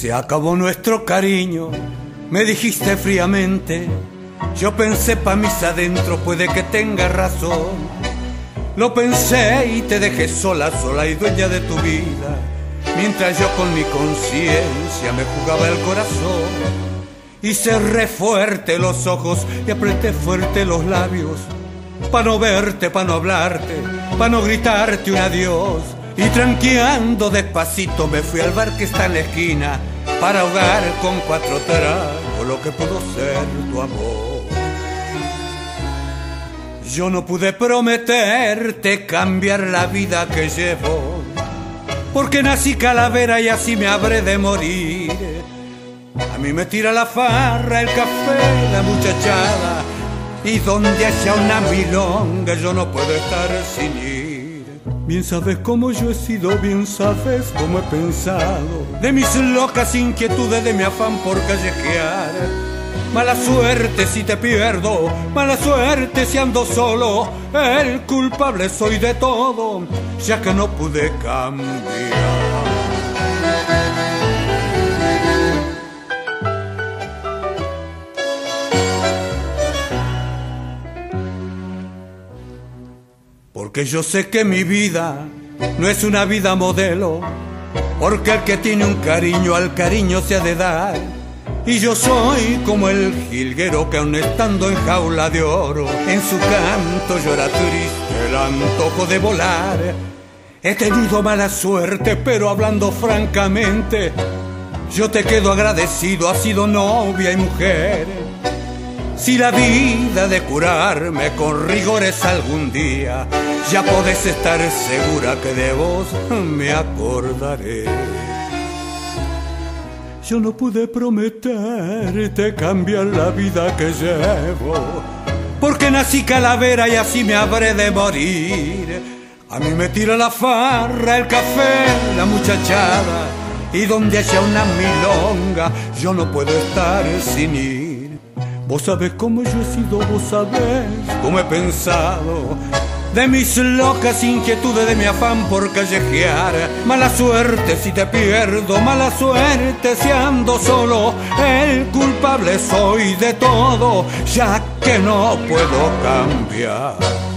Se acabó nuestro cariño, me dijiste fríamente. Yo pensé pa' mis adentros, puede que tengas razón. Lo pensé y te dejé sola, sola y dueña de tu vida, mientras yo con mi conciencia me jugaba el corazón. Y cerré fuerte los ojos y apreté fuerte los labios, pa' no verte, pa' no hablarte, pa' no gritarte un adiós. Y tranqueando despacito me fui al bar que está en la esquina, para ahogar con 4 tragos lo que pudo ser tu amor. Yo no pude prometerte cambiar la vida que llevo, porque nací calavera y así me habré de morir. A mí me tira la farra, el café, la muchachada, y donde haya una milonga yo no puedo estar sin ir. Bien sabes cómo yo he sido, bien sabes cómo he pensado, de mis locas inquietudes, de mi afán por callejear. Mala suerte si te pierdo, mala suerte si ando solo, el culpable soy de todo, ya que no pude cambiar. Porque yo sé que mi vida no es una vida modelo, porque el que tiene un cariño al cariño se ha de dar. Y yo soy como el jilguero que aun estando en jaula de oro, en su canto llora triste el antojo de volar. He tenido mala suerte, pero hablando francamente, yo te quedo agradecido, has sido novia y mujer. Si la vida de curarme con rigores algún día, ya podés estar segura que de vos me acordaré. Yo no pude prometerte cambiar la vida que llevo, porque nací calavera y así me habré de morir. A mí me tira la farra, el café, la muchachada, y donde haya una milonga yo no puedo estar sin ir. Vos sabés cómo yo he sido, vos sabés cómo he pensado, de mis locas inquietudes, de mi afán por callejear. Mala suerte si te pierdo, mala suerte si ando solo, el culpable soy de todo, ya que no puedo cambiar.